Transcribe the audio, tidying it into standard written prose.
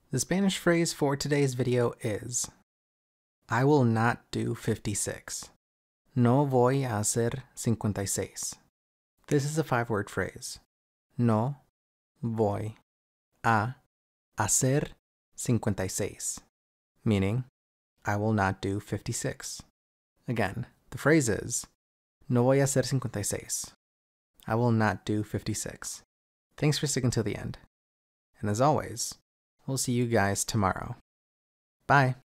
The Spanish phrase for today's video is I will not do 56. No voy a hacer 56. This is a 5-word phrase. No voy a hacer 56, meaning I will not do 56. Again, the phrase is no voy a hacer 56. I will not do 56. Thanks for sticking till the end. And as always, we'll see you guys tomorrow. Bye.